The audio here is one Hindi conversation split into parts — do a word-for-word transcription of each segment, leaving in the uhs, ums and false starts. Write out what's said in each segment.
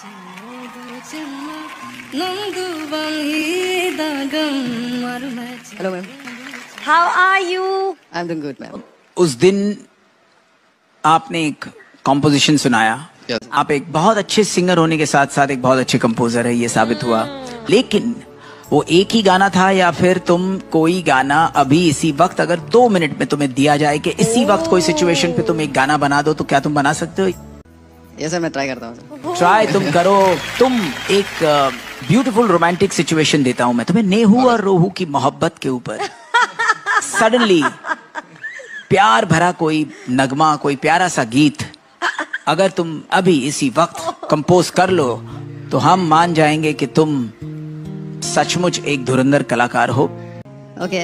Hello, ma'am. How are you? I'm doing good, ma'am. उस दिन आपने एक कॉम्पोजिशन सुनाया. Yes. आप एक बहुत अच्छे सिंगर होने के साथ साथ एक बहुत अच्छे कंपोजर है, ये साबित हुआ. लेकिन वो एक ही गाना था या फिर तुम कोई गाना अभी इसी वक्त अगर दो मिनट में तुम्हें दिया जाए कि इसी वक्त कोई सिचुएशन पे तुम एक गाना बना दो, तो क्या तुम बना सकते हो? ये सर मैं ट्राई करता हूँ. ट्राई तुम करो. तुम एक ब्यूटीफुल रोमांटिक सिचुएशन देता हूं मैं तुम्हें, नेहू और रोहू की मोहब्बत के ऊपर. सडनली प्यार भरा कोई नगमा, कोई प्यारा सा गीत अगर तुम अभी इसी वक्त कंपोज कर लो तो हम मान जाएंगे कि तुम सचमुच एक धुरंधर कलाकार हो. ओके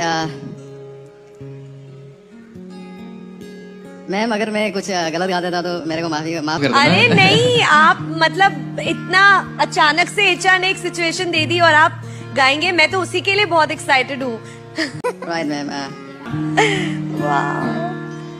मैम, अगर मैं कुछ गलत गा देता तो मेरे को माफी माफ कर दो. अरे नहीं, आप मतलब इतना अचानक से एचा ने एक सिचुएशन दे दी और आप गाएंगे, मैं तो उसी के लिए बहुत एक्साइटेड हूँ. Right ma'am. वाह.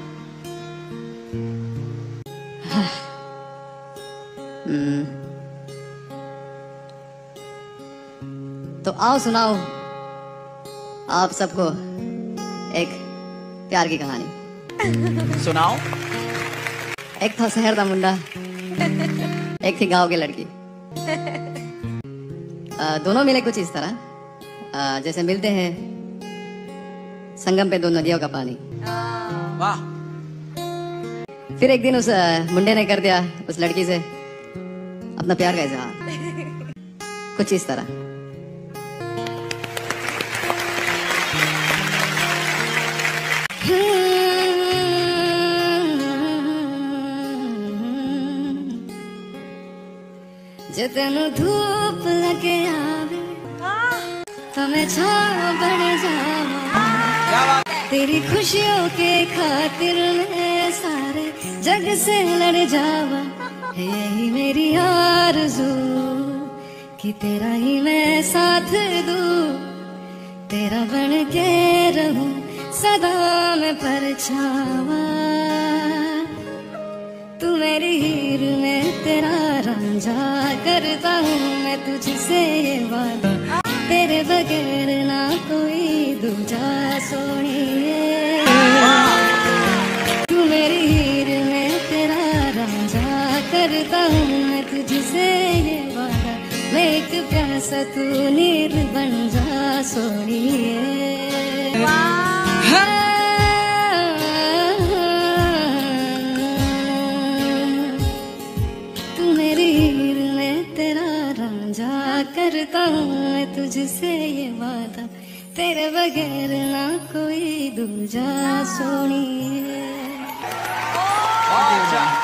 तो आओ सुनाओ आप सबको एक प्यार की कहानी. सुनाओ. एक था शहर का मुंडा, एक थी गांव की लड़की. आ, दोनों मिले कुछ इस तरह आ, जैसे मिलते हैं संगम पे दो नदियों का पानी. वाह. फिर एक दिन उस मुंडे ने कर दिया उस लड़की से अपना प्यार का इजहार कुछ इस तरह. जे तेनु धूप लगे आवे तो मैं छाँव बन जावा. तेरी खुशियों के खातिर मैं सारे जग से लड़ जावा. यही मेरी आरज़ू कि तेरा ही मैं साथ दूँ, तेरा बन के रहूं सदा मैं परछावा. तू मेरी हीर में तेरा रांझा, करता हूँ मैं तुझसे ये वादा, तेरे बगैर ना कोई दूजा सोनिए. तू मेरी हीर में तेरा रांझा, करता हूँ मैं तुझसे ये वादा, मैं एक प्यासा तू नीर बन जा सोनिए. करता हूँ मैं तुझसे ये वादा, तेरे बगैर ना कोई दूजा सोनिए.